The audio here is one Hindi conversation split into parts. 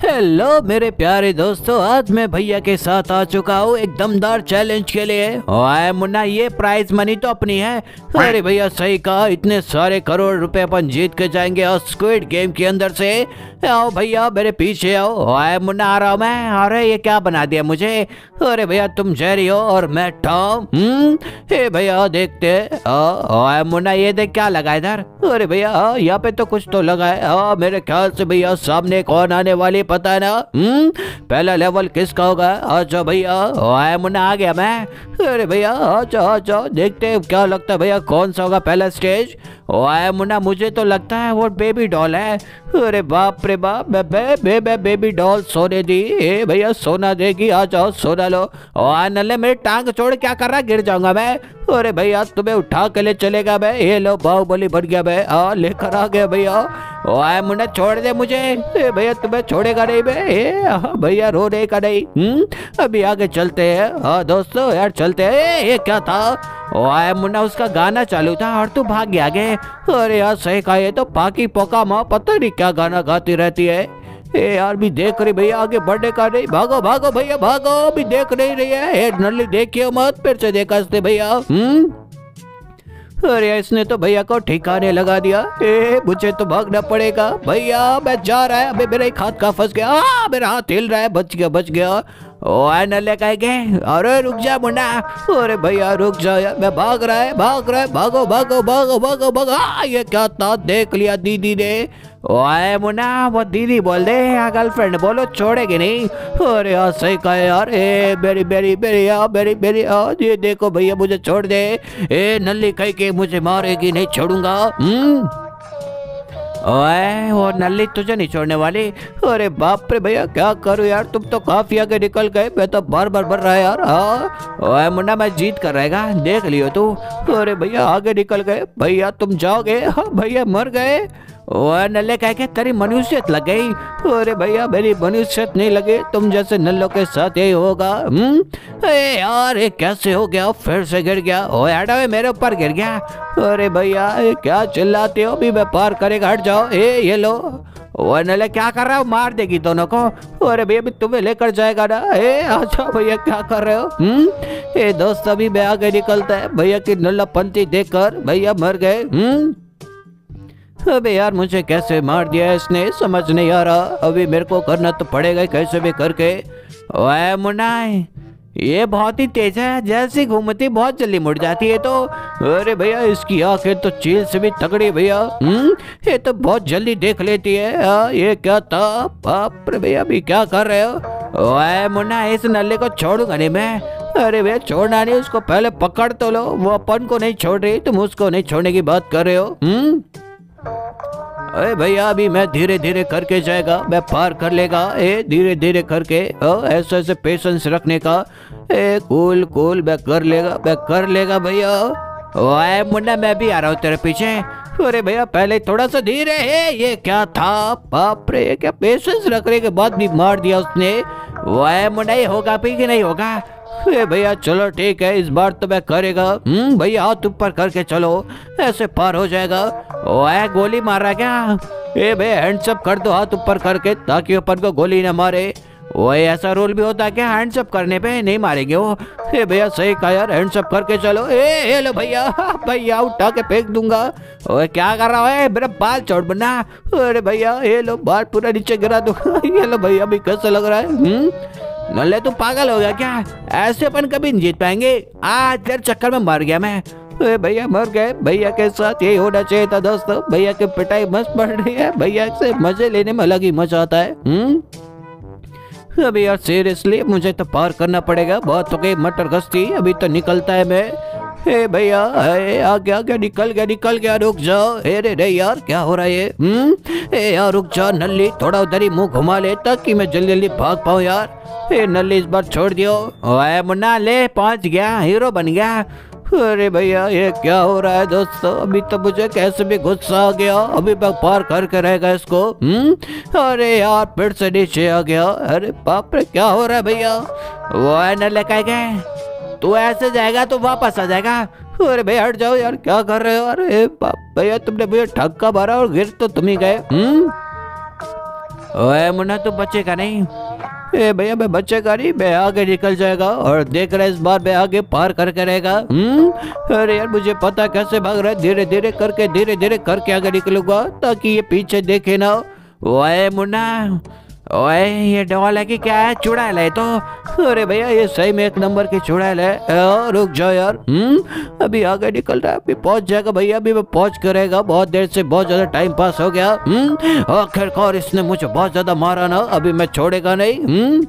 हेलो मेरे प्यारे दोस्तों, आज मैं भैया के साथ आ चुका हूँ एक दमदार चैलेंज के लिए। ओए मुन्ना, ये प्राइज मनी तो अपनी है। अरे भैया सही कहा, इतने सारे करोड़ रुपए अपन जीत के जाएंगे और स्क्विड गेम के अंदर से। आओ भैया मेरे पीछे आओ। ओए मुन्ना आ रहा हूँ मैं। अरे ये क्या बना दिया मुझे। अरे भैया तुम जेरी हो और मैं टॉम। हे भैया देखते। ओए मुन्ना ये देख क्या लगा इधर। अरे भैया यहाँ पे तो कुछ तो लगा है। मेरे ख्याल से भैया सामने कौन आने वाली पता है ना। पहला लेवल किसका होगा। अच्छा भैया ओए मुन्ना आ गया मैं। अरे भैया अच्छा देखते हैं क्या लगता है भैया कौन सा होगा पहला स्टेज। ओए मुन्ना मुझे तो लगता है वो बेबी डॉल है। अरे बाप रे बाप, बेबी डॉल सोने दी। ए भैया सोना देगी, आ जाओ सोना लो। ओए नल्ले मेरी टांग छोड़, क्या कर रहा, गिर जाऊंगा मैं। अरे भैया तुम्हें उठा के ले चलेगा मैं। ये लो बाहुबली बन गया मैं। लेकर आ गया भैया। ओए मुन्ना छोड़ दे मुझे। भैया तुम्हें छोड़ेगा नहीं मैं। भैया रोने का नहीं। अभी आगे चलते हैं। हाँ दोस्तों यार चलते हैं। ये क्या था। ओए मुन्ना उसका गाना चालू था और तू भाग गया आगे। अरे यार सही कहा, ये तो पाकी पोका माँ पता नहीं क्या गाना गाती रहती है। ए यार भी देख रही भैया, आगे बढ़ने का नहीं। भागो भागो भैया भागो, अभी देख नहीं रही है। नल्ली देखियो मत, फिर से देखा इसने भैया। अरे इसने तो भैया को ठिकाने लगा दिया। मुझे तो भागना पड़ेगा भैया, मैं जा रहा है। अबे मेरा एक हाथ का फंस गया। मेरा हाथ हिल रहा है। बच गया। ओ नल्ले कहेंगे। अरे रुक जा मुन्ना। अरे भैया रुक जा यार, मैं भाग रहा है। भागो। ये क्या था, देख लिया दीदी ने। ओए मुन्ना वो दीदी बोल दे या गर्लफ्रेंड बोलो, छोड़ेगी नहीं। अरे यार सही कहा यार। मेरी ये देखो भैया मुझे छोड़ दे। नल्ली कह के मुझे मारेगी, नहीं छोड़ूंगा। ओए वो नल्ली तुझे नहीं छोड़ने वाली। अरे बाप रे भैया क्या करूं यार, तुम तो काफी आगे निकल गए। मैं तो बार बढ़ रहा है यार। ओए मुन्ना मैं जीत कर रहेगा, देख लियो तू। अरे भैया आगे निकल गए भैया, तुम जाओगे। भैया मर गए। ओए नल्ले कह के तेरी मनुष्यत लग गई। अरे भैया मेरी मनुष्यत नहीं लगी, तुम जैसे नल्लों के साथ यही होगा। यार ये कैसे हो गया, फिर से गिर गया। ओए हटाओ, मेरे ऊपर गिर गया। अरे भैया क्या चिल्लाते हो, अभी मैं पार करेगा, हट जाओ। ये लो। ओए नल्ले क्या कर रहा हो, मार देगी दोनों को। अरे भैया भी तुम्हें लेकर जाएगा ना। अच्छा भैया क्या कर रहे हो। दोस्त अभी मैं आगे निकलता है। भैया की नल्लापंती देखकर भैया मर गए। अबे यार मुझे कैसे मार दिया इसने, समझ नहीं आ रहा। अभी मेरे को करना तो पड़ेगा कैसे भी करके। ओए मुन्ना ये बहुत ही तेज है, जैसी घूमती बहुत जल्दी मुड़ जाती है तो। अरे भैया इसकी आंखें तो चील से भी तगड़ी भैया। ये तो बहुत जल्दी देख लेती है। ये क्या था, बाप रे भैया अभी क्या कर रहे हो। ओए मुन्ना इस नल्ले को छोड़ूंगा नहीं मैं। अरे भैया छोड़ना नहीं, उसको पहले पकड़ तो लो। वो अपन को नहीं छोड़ रही, तुम उसको नहीं छोड़ने की बात कर रहे हो। अरे भैया अभी मैं धीरे धीरे करके जाएगा, मैं पार कर लेगा। धीरे धीरे करके ऐसे ऐसे पेशेंस रखने का। कूल मैं कर लेगा भैया। ओए मुन्ना मैं भी आ रहा हूँ तेरे पीछे। अरे भैया पहले थोड़ा सा धीरे है। ये क्या था, बाप रे क्या पेशेंस रखने के बाद भी मार दिया उसने। ओए मुन्ना ये होगा भी कि नहीं होगा। भैया चलो ठीक है, इस बार तो मैं करेगा। भैया हाथ ऊपर करके चलो, ऐसे पार हो जाएगा। ओए गोली मार रहा क्या। भैया हैंड्सअप कर दो हाथ ऊपर करके, ताकि अपन को गोली ना मारे। ओए ऐसा रूल भी होता है क्या, हैंड्सअप करने पे नहीं मारेंगे वो। भैया सही कहा यार, हैंड्सअप करके चलो। ये लो भैया, भैया उठा के फेंक दूंगा। ओए क्या कर रहा है, मेरा बाल छोड़ बना। अरे भैया ये लो बाल पूरा नीचे गिरा दूंगा। ये लो भैया अभी कैसा लग रहा है। नल्ले तू पागल हो गया क्या, ऐसे अपन कभी नहीं जीत पाएंगे। आज तेरे चक्कर में मर गया मैं। भैया मर गए। भैया के साथ यही होना चाहिए था दोस्तों। भैया की पिटाई मस्त पड़ रही है, भैया से मजे लेने में अलग ही मजा आता है। अभी यार सीरियसली मुझे तो पार करना पड़ेगा, बहुत हो गई मटर गश्ती, अभी तो निकलता है मैं। भैया आ गया निकल गया रुक जाओ। रे यार क्या हो रहा है ये। यार रुक जाओ नल्ली, थोड़ा उधर ही मुंह घुमा ले ताकि मैं जल्दी जल्दी भाग पाऊँ यार। नल्ली इस बार छोड़ दियो। ओए मुन्ना ले पहुंच गया, हीरो बन गया। अरे भैया ये क्या हो रहा है दोस्तों, अभी तो मुझे कैसे भी गुस्सा आ गया। अभी मैं पार करके रहेगा इसको। अरे यार फिर से नीचे आ गया। अरे बाप रे क्या हो रहा है भैया। वो नल्ले कह गए तू ऐसे जाएगा तो वापस आ जाएगा। अरे भैया हट जाओ यार, क्या कर रहे हो। अरे बाप भैया तुमने भैया ठक्का मारा और गिर तो तुम ही गए। ओए मुन्ना तू बचेगा नहीं। ए भैया मैं बचेगा नहीं, मैं आगे निकल जाएगा और देख रहा है इस बार मैं आगे पार करके रहेगा। अरे यार मुझे पता कैसे भाग रहा है, धीरे धीरे करके आगे निकलूंगा ताकि ये पीछे देखे ना। ओए मुन्ना, ओए ये डॉल है कि क्या है, चुड़ैल है तो। अरे भैया ये सही में एक नंबर की चुड़ैल है। रुक जाओ यार। अभी आगे निकल रहा है, अभी पहुंच जाएगा भैया, अभी मैं पहुंच करेगा। बहुत देर से बहुत ज्यादा टाइम पास हो गया। आखिरकार इसने मुझे बहुत ज्यादा मारा ना, अभी मैं छोड़ेगा नहीं।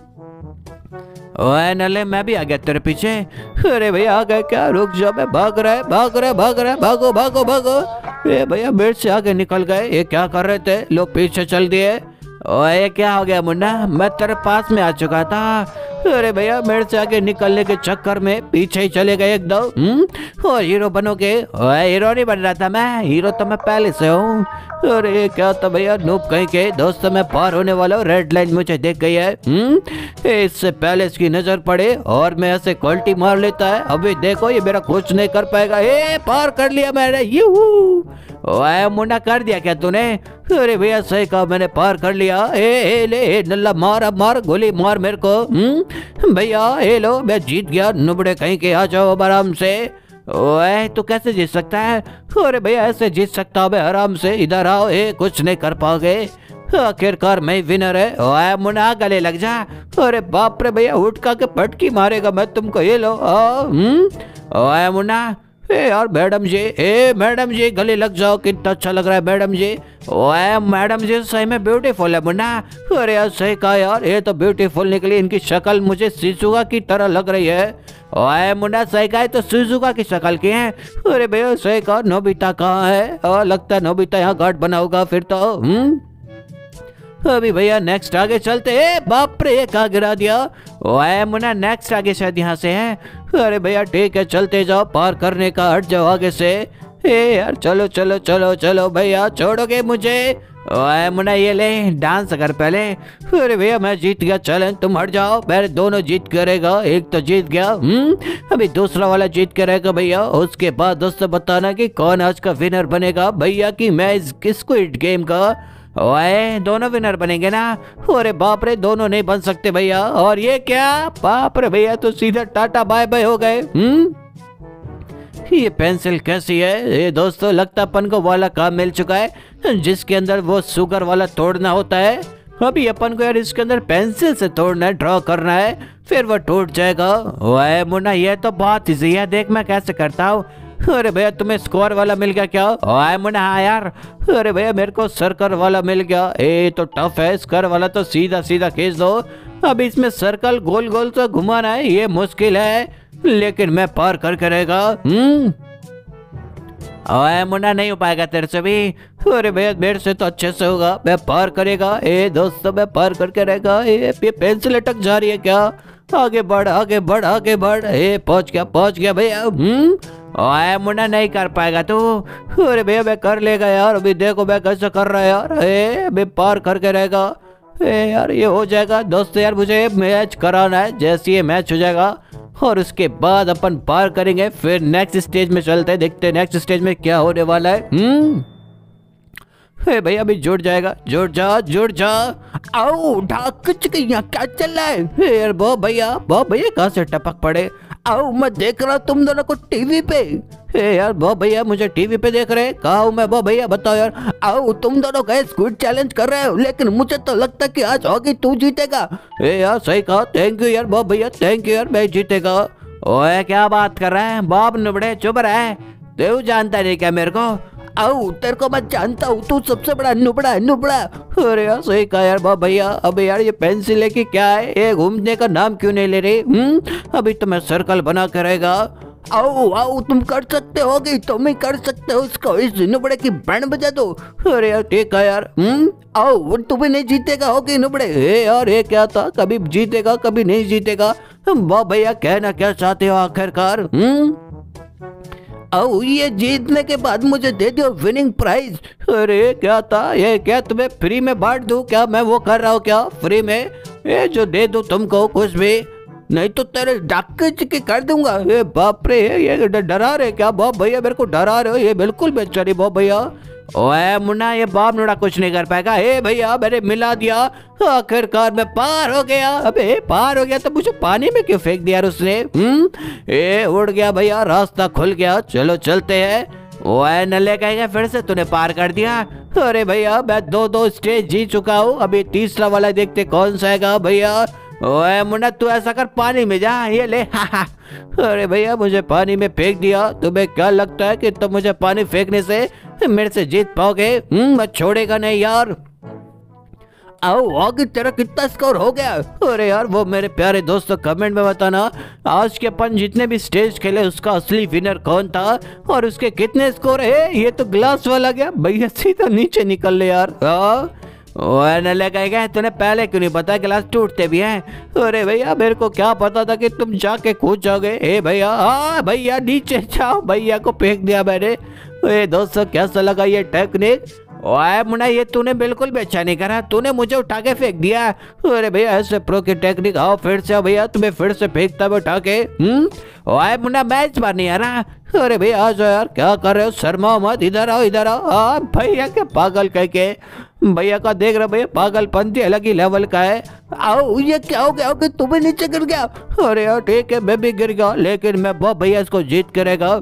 ओए नले मैं भी आ गया तेरे पीछे। अरे भैया आ गए क्या, रुक जाओ, मैं भाग रहा है भागो भागो भागो। ए भैया मेरे से आगे निकल गए, ये क्या कर रहे थे, लोग पीछे चल दिए। ओए क्या हो गया मुन्ना, मैं तेरे पास में आ चुका था। अरे भैया मेरे से आगे निकलने के चक्कर में पीछे ही चले गए एकदम। और हीरो बनोगे? ओए हीरो नहीं बन रहा था मैं, हीरो तो मैं पहले से हूँ। अरे क्या था भैया, नूब कहीं के दोस्त, मैं पार होने वाला हूँ, रेड लाइन मुझे देख गई है। इससे पहले इसकी नजर पड़े और मैं ऐसे क्वालिटी मार लेता है। अभी देखो ये मेरा कुछ नहीं कर पाएगा। पार कर लिया मैंने, ओए मुन्ना कर दिया क्या तूने? अरे भैया सही कहा, मैंने पार कर लिया। ले नल्ला मार, अब मार गोली मार मेरे को। भैया लो मैं जीत गया, नुबड़े कहीं के, आ जाओ अब आराम से। ओए तू कैसे जीत सकता है? अरे भैया ऐसे जीत सकता हूँ आराम से, इधर आओ। कुछ नहीं कर पाओगे, आखिरकार मैं विनर है। ओए मुन्ना गले लग जा। अरे बाप रे भैया उठ का के पटकी मारेगा मैं तुमको, ये लो। ओए मुन्ना, यार मैडम जी गले लग जाओ, कितना अच्छा लग रहा है मैडम जी। ओए मैडम जी सही में ब्यूटीफुल है मुन्ना। अरे यार सही कहा यार, ये तो ब्यूटीफुल निकली, इनकी शक्ल मुझे शिजुका की तरह लग रही है। ओए मुन्ना सही कहा, तो शिजुका की शक्ल की है। अरे भैया सही कहा, नोबिता कहाँ है? और लगता है नोबिता यहाँ गार्ड बना होगा फिर तो। अभी भैया नेक्स्ट आगे चलते। बाप रे ये कहाँ गिरा दिया? ओए मुन्ना नेक्स्ट आगे शायद यहाँ से है। अरे भैया ठीक है चलते जाओ, पार करने का हट जाओ आगे से। यार चलो चलो चलो चलो भैया, छोड़ोगे मुझे? ओए मुन्ना ये ले डांस कर पहले। अरे भैया मैं जीत गया, चलें तुम हट जाओ, मैं दोनों जीत करेगा, एक तो जीत गया। अभी दूसरा वाला जीत करेगा भैया, उसके बाद दोस्तों बताना कि कौन आज का विनर बनेगा भैया की मैच स्क्विड गेम का। ओए दोनों विनर बनेंगे ना? अरे बाप रे दोनों नहीं बन सकते भैया। और ये क्या, बाप रे भैया तो सीधा टाटा बाय बाय हो गए। ये पेंसिल कैसी है? ये दोस्तों लगता अपन को वाला काम मिल चुका है जिसके अंदर वो शुगर वाला तोड़ना होता है। अभी अपन को यार इसके अंदर पेंसिल से तोड़ना है, ड्रॉ करना है, फिर वो टूट जाएगा। ओए मुन्ना ये तो बहुत इजी है, देख मैं कैसे करता हूँ। अरे भैया तुम्हें स्क्वायर वाला मिल गया क्या? ओए मुन्ना हाँ यार। अरे भैया मेरे को सर्कल वाला मिल गया। तो टफ है, स्क्वायर वाला तो सीधा सीधा खींच दो। अब इसमें सर्कल गोल गोल तो घुमाना है, ये मुश्किल है, लेकिन मैं पार करके रहेगा। ओए मुन्ना नहीं हो पाएगा तेरे से भी। अरे भैया मेरे से तो अच्छे से होगा, मैं पार करेगा। दोस्तों मैं पार करके रहेगा। ये पेंसिल अटक जा रही है क्या? आगे बढ़ आगे बढ़ आगे बढ़। पहुंच गया भैया। ओए मुन्ना नहीं कर पाएगा तू। अरे भैया मैं कर लेगा यार, अभी देखो मैं कैसे कर रहा है यार। अभी पार करके रहेगा। यार ये हो जाएगा दोस्तों, यार मुझे मैच कराना है। जैसे ये मैच हो जाएगा और उसके बाद अपन पार करेंगे, फिर नेक्स्ट स्टेज में चलते हैं, देखते हैं नेक्स्ट स्टेज में क्या होने वाला है। भैया अभी जुड़ जाएगा, जुड़ जा। आओ ढाक यहाँ क्या चल रहा है? यार बो भैया कहाँ से टपक पड़े? आओ मैं देख रहा हूँ तुम दोनों को टीवी पे। यार बो भैया मुझे टीवी पे देख रहे, कहा हूँ मैं? बो भैया बताओ यार। आओ तुम दोनों गए स्क्विड चैलेंज कर रहे हो, लेकिन मुझे तो लगता कि आज होगी तू जीतेगा। यार सही कहा, थैंक यू यार बो भैया, थैंक यू यार, मैं जीतेगा। ओए क्या बात कर रहा है बाप नुबड़े, चुप रहे, तू जानता नहीं क्या मेरे को? आओ तेरे को मैं जानता हूँ, तू सबसे बड़ा नुबड़ा है। अरे यार सही कहा यार बाप भैया। अबे यार ये पेंसिल है कि क्या है, ये घूमने का नाम क्यों नहीं ले रही? अभी तो मैं सर्कल बना के रहेगा। आओ तुम कर सकते होगी, तुम ही कर सकते हो इसको, इस नुबड़े की बैंड बजा दो। अरे यार ठीक है यार। आओ तुम्हें नहीं जीतेगा होगी नुबड़े। यार ये क्या था, कभी जीतेगा कभी नहीं जीतेगा। बाप भैया कहना क्या चाहते हो आखिरकार? आओ ये जीतने के बाद मुझे दे दो विनिंग प्राइज। अरे क्या था, ये क्या तुम्हें फ्री में बांट दूं क्या? मैं वो कर रहा हूँ क्या फ्री में? ये जो दे दूं तुमको कुछ भी? नहीं तो तेरे डाके चिके कर दूंगा। ये बाप रे, ये डरा रहे क्या बाप भैया, मेरे को डरा रहे हो, ये बिल्कुल बेचारी बाप भैया। ओए मुन्ना, ये बाप नोड़ा कुछ नहीं कर पाएगा। हे भैया मैंने मिला दिया, आखिरकार मैं पार हो गया। अबे पार हो गया तो मुझे पानी में क्यों फेंक दिया उसने? ए उड़ गया भैया, रास्ता खुल गया, चलो चलते हैं। ओए नल्ले कहेगा, फिर से तूने पार कर दिया। अरे भैया मैं दो स्टेज जीत चुका हूँ, अभी तीसरा वाला देखते कौन सा आएगा भैया। ओए मुन्ना तू ऐसा कर, पानी में जा, ये ले। अरे भैया मुझे पानी में फेंक दिया। तुम्हें क्या लगता है कि तुम मुझे पानी फेंकने से मेरे से जीत पाओगे? मैं छोड़ेगा नहीं यार। आओ आगे, तेरा कितना स्कोर हो गया? अरे यार वो मेरे प्यारे दोस्तों कमेंट में बताना, आज के अपन जितने भी स्टेज खेले उसका असली विनर कौन था और उसके कितने स्कोर है। ये तो ग्लास वाला गया भैया, सीधा नीचे निकल ले यार। नले कहेगा, तूने पहले क्यों नहीं बताया, गिलास टूटते भी हैं। अरे भैया मेरे को क्या पता था कि तुम जाके कूद जाओगे। ए भैया, हाँ भैया नीचे जाओ, भैया को फेंक दिया मैंने। दोस्तों कैसा लगा ये टेक्निक? ओए मुन्ना, ये तूने बिल्कुल भी अच्छा नहीं करा, तूने मुझे उठा के फेंक दिया। अरे भैया ऐसे प्रो की टेक्निक, आओ फिर से आओ भैया, तुम्हें फिर से फेंकता हुआ उठा के। ओए मुन्ना मैं इस बार नहीं आ रहा। अरे भैया आ जाओ यार, क्या कर रहे हो, शर्माओ मत, इधर आओ इधर आओ। भैया के पागल कह के, भैया का देख रहे भैया, पागलपंती अलग ही लेवल का है। आओ, ये क्या हो गया कि तुम्हें नीचे गिर गया? अरे यार ठीक है, मैं भी गिर गया, लेकिन मैं बहुत भैया इसको जीत करेगा।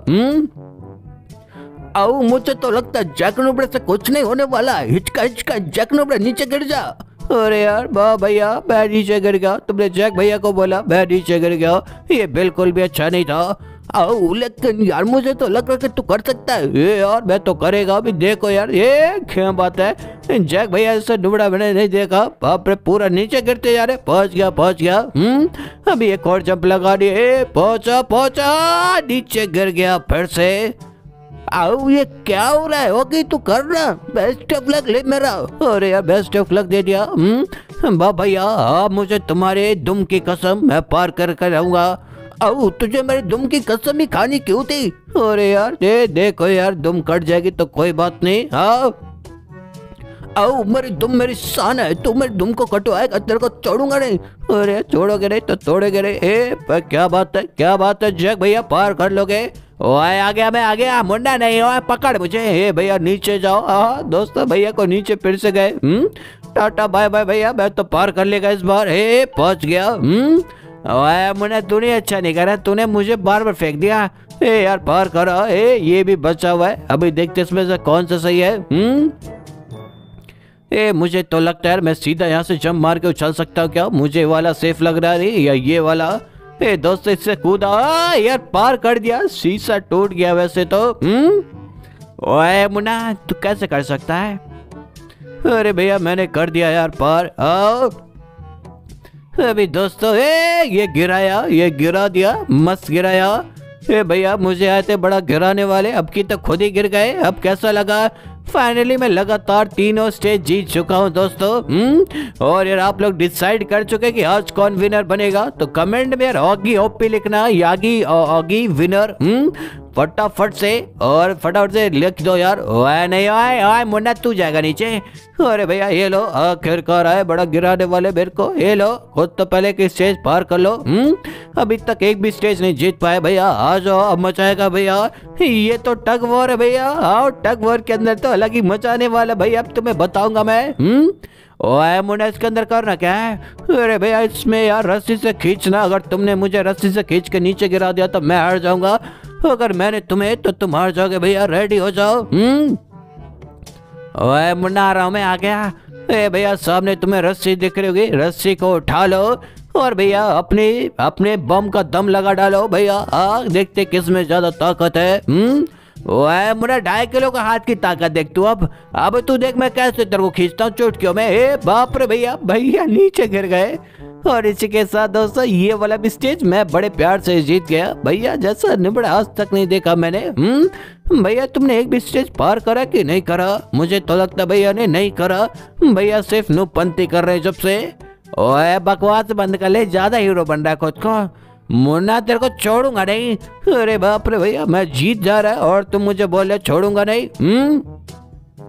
आओ, मुझे तो लगता है जैक नोबड़े से कुछ नहीं होने वाला। हिचका हिचका जैक नोबड़े नीचे गिर जा। अरे यार वाह भैया, मैं नीचे गिर गया, तुमने जैक भैया को बोला, मैं नीचे गिर गया, ये बिल्कुल भी अच्छा नहीं था। आओ, लेकिन यार मुझे तो लग रहा है कि तू कर सकता है। ये यार मैं तो करेगा, अभी देखो यार, ये क्या बात है, जैक भैया ऐसा दुबड़ा मैंने नहीं देखा। बाप रे, पूरा नीचे गिरते जा रहे। पहुंच गया। अभी एक और जंप लगा दिए, पहुंचा, नीचे गिर गया फिर से। आओ, ये क्या हो रहा है? ओके तू कर रहा, बेस्ट ऑफ लक ले मेरा। अरे यार बेस्ट ऑफ लक दे दिया। बा भैया, अब मुझे तुम्हारे दुम की कसम, मैं पार कर रहूंगा। आओ, तुझे मेरे दुम की कसम ही खानी क्यों थी? अरे यार देखो यार, दुम कट जाएगी तो कोई बात नहीं। हाँ आओ, मेरी दुम मेरी शान है, तू मेरे दुम को कटवाएगा, तेरे को छोड़ूंगा नहीं। अरे छोड़ोगे नहीं तो तोड़ोगे नहीं। क्या बात है जैक भैया, पार कर लोगे? ओए आ गया, मुंडा नहीं हो, पकड़ मुझे। हे भैया नीचे जाओ। हाँ दोस्तों, भैया को नीचे फिर से गए। टाटा बाय बाय भैया, मैं तो पार कर लेगा इस बार। हे पहुंच गया। ओए मुन्ना, तूने अच्छा नहीं करा, तूने मुझे बार बार फेंक दिया। ए यार पार करो। ये भी बचा हुआ है, अभी देखते इसमें से कौन सा सही है। मुझे तो लगता है मैं सीधा यहाँ से जंप मार के उछल सकता हूँ क्या? मुझे वाला सेफ लग रहा है या ये वाला? दोस्तों इससे कूदा, यार पार कर दिया, शीशा टूट गया वैसे तो। ओए मुन्ना, तू कैसे कर सकता है? अरे भैया मैंने कर दिया यार पार। अभी दोस्तों ये गिरा दिया, मस्त गिराया। भैया मुझे आए थे बड़ा गिराने वाले, अब की तो खुद ही गिर गए। अब कैसा लगा? फाइनली मैं लगातार तीनों स्टेज जीत चुका हूँ दोस्तों। और यार आप लोग डिसाइड कर चुके कि आज कौन विनर बनेगा? तो कमेंट में यार ऑगी ओपी लिखना, यागी ऑगी विनर फटाफट से लिख दो यार। ओए नहीं, ओए मुन्ना तू जाएगा नीचे। अरे भैया ये लो, आखिरकार आए बड़ा गिराने वाले मेरे को। ये लो, खुद तो पहले की स्टेज पार कर लो। अभी तक एक भी स्टेज नहीं जीत पाए भैया, आ जाओ अब मचाएगा भैया। ये तो टग वॉर है भैया, आओ टग वॉर के अंदर तो अलग ही मचाने वाला भैया, अब तुम्हें बताऊंगा मैं। ओए मुन्ना, इसके अंदर करना क्या है? अरे भैया इसमें यार रस्सी से खींचना, अगर तुमने मुझे रस्सी से खींच के नीचे गिरा दिया तो मैं हार जाऊंगा, अगर मैंने तुम्हें तो तुम हार जाओगे भैया, रेडी हो जाओ। ओए मुन्ना आ रहा हूं मैं, आ गया। भैया सामने तुम्हें रस्सी दिख रही होगी, रस्सी को उठा लो और भैया अपने बम का दम लगा डालो भैया। देखते किस में ज्यादा ताकत है। ओए मुन्ना 2.5 किलो का हाथ की ताकत देख तू। अब तू देख मैं कैसे तेरे को खींचता हूँ चुटकियों में। बाप रे भैया नीचे गिर गए। और इसी के साथ दोस्तों ये वाला भी स्टेज मैं बड़े प्यार से जीत गया भैया, जैसा निबड़ा आज तक नहीं देखा मैंने। भैया तुमने एक भी स्टेज पार करा कि नहीं करा? मुझे तो लगता भैया ने नहीं करा, भैया सिर्फ नूपंती कर रहे जब से। ओए बकवास बंद कर ले, ज्यादा हीरो बन रहा है खुद को। मुन्ना तेरे को छोड़ूंगा नहीं। अरे बाप रे भैया, मैं जीत जा रहा है और तुम मुझे बोल रहे छोड़ूंगा नहीं।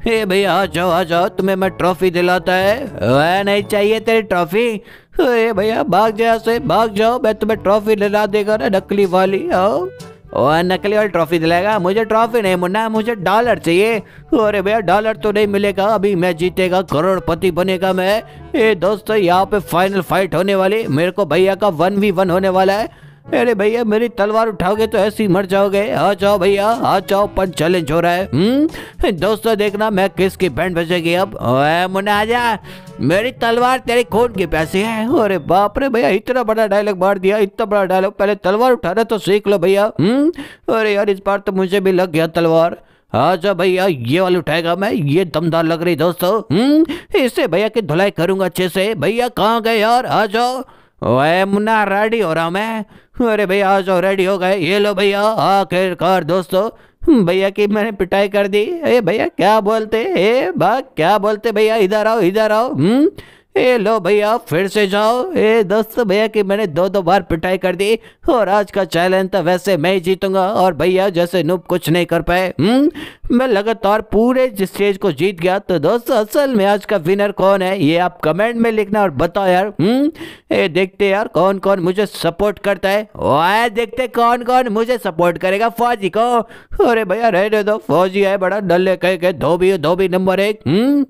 हे भैया आ जाओ, तुम्हें मैं ट्रॉफी दिलाता है। वह नहीं चाहिए तेरी ट्रॉफी। हे भैया भाग जाओ से, भाग जाओ, मैं तुम्हें ट्रॉफी दिला देगा ना नकली वाली। आओ और नकली वाली ट्रॉफी दिलाएगा? मुझे ट्रॉफी नहीं मुन्ना, मुझे डॉलर चाहिए। अरे भैया डॉलर तो नहीं मिलेगा, अभी मैं जीतेगा करोड़पति बनेगा मैं। ए दोस्तों यहाँ पे फाइनल फाइट होने वाली, मेरे को भैया का 1v1 होने वाला है। अरे भैया मेरी तलवार उठाओगे तो ऐसे ही मर जाओगे। आ जाओ भैया आ जाओ, पंच चैलेंज हो रहा है। दोस्तों देखना मैं किसकी बैंड बजेगी अब। ओए मुन्ना आजा, मेरी तलवार तेरी खून की प्यासी है। अरे बाप रे भैया इतना बड़ा डायलॉग मार दिया, इतना बड़ा डायलॉग, पहले तलवार उठाना तो सीख लो भैया। अरे यार इस बार तो मुझे भी लग गया तलवार। अच्छा भैया ये वाली उठाएगा मैं, ये दमदार लग रही दोस्तों। इससे भैया की धुलाई करूंगा अच्छे से। भैया कहाँ गए यार, आ जाओ। ओए मुन्ना रेडी हो रहा मैं। अरे भैया आ जाओ, रेडी हो गए। ये लो भैया आखिरकार दोस्तों भैया की मैंने पिटाई कर दी। ए भैया क्या बोलते, ए भाग क्या बोलते भैया, इधर आओ इधर आओ। ए लो भैया फिर से जाओ। ए दोस्तों भैया की मैंने दो बार पिटाई कर दी और आज का चैलेंज तो वैसे मैं ही जीतूंगा और भैया जैसे नूब कुछ नहीं कर पाए। मैं लगातार पूरे स्टेज को जीत गया। तो दोस्तों असल में आज का विनर कौन है ये आप कमेंट में लिखना और बताओ यार। ए देखते यार कौन कौन मुझे सपोर्ट करता है। ओए देखते कौन कौन मुझे सपोर्ट करेगा। फौजी को, अरे भैया रहने दो, फौजी है बड़ा डल्ले कह के, धोबी नंबर 1।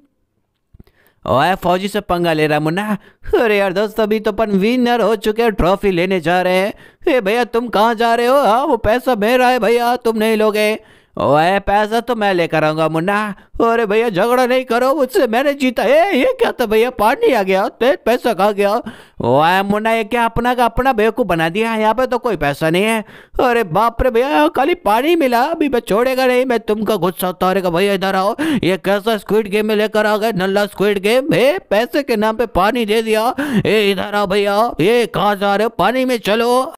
ओए फौजी से पंगा ले रहा मुन्ना। अरे यार दोस्त अभी तो अपन विनर हो चुके हैं, ट्रॉफी लेने जा रहे हैं। ए भैया तुम कहाँ जा रहे हो? हाँ वो पैसा मेरा है भैया, तुम नहीं लोगे। ओए पैसा तो मैं लेकर आऊंगा मुन्ना। अरे भैया झगड़ा नहीं करो मुझसे, मैंने जीता। ये क्या था भैया, पानी आ गया, पैसा कहाँ गया? ओए मुन्ना ये क्या अपना का अपना बेवकूफ बना दिया, यहाँ पे तो कोई पैसा नहीं है। अरे बाप रे भैया खाली पानी मिला, अभी मैं छोड़ेगा नहीं, मैं तुमका गुस्सा उतारेगा। भैया इधर आओ, ये कैसा स्क्विड गेम में लेकर आ गए, नल्ला स्क्विड गेम। पैसे के नाम पे पानी दे दिया। इधर आओ भैया, ये कहाँ जा रहे हो, पानी में चलो।